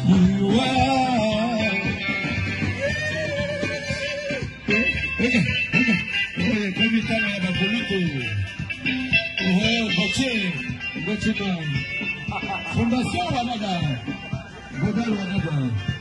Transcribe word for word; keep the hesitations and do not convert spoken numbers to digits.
You are. Oye, oye, oye, ¿cómo está la Bacolito? Oh, Boche, Boche, Fundación Wanada, Bodal Wanada.